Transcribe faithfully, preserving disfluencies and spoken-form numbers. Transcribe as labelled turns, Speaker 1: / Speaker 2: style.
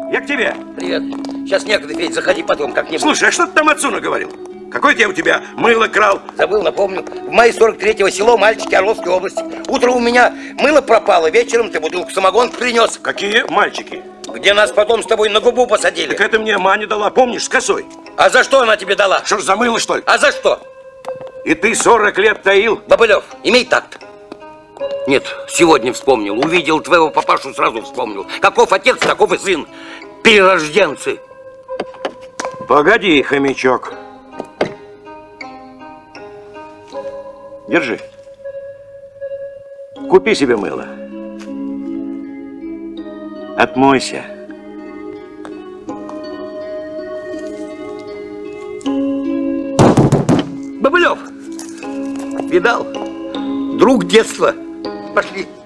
Speaker 1: Я к тебе.
Speaker 2: Привет. Сейчас некогда, Федь, заходи потом как-нибудь.
Speaker 1: Слушай, а что ты там отцу наговорил? Какой я у тебя мыло крал?
Speaker 2: Забыл, напомню. В мае сорок третьего село Мальчики Орловской области. Утром у меня мыло пропало, вечером ты бутылку самогонки принес.
Speaker 1: Какие мальчики?
Speaker 2: Где нас потом с тобой на губу посадили.
Speaker 1: Так это мне Маня дала, помнишь, с косой?
Speaker 2: А за что она тебе дала?
Speaker 1: Что ж, за мыло, что ли?
Speaker 2: А за что?
Speaker 1: И ты сорок лет таил?
Speaker 2: Бобылев, имей такт. Нет, сегодня вспомнил. Увидел твоего папашу, сразу вспомнил. Каков отец, таков и сын. Перерожденцы.
Speaker 1: Погоди, хомячок. Держи. Купи себе мыло. Отмойся.
Speaker 2: Бобылев, видал? Друг детства. Пошли.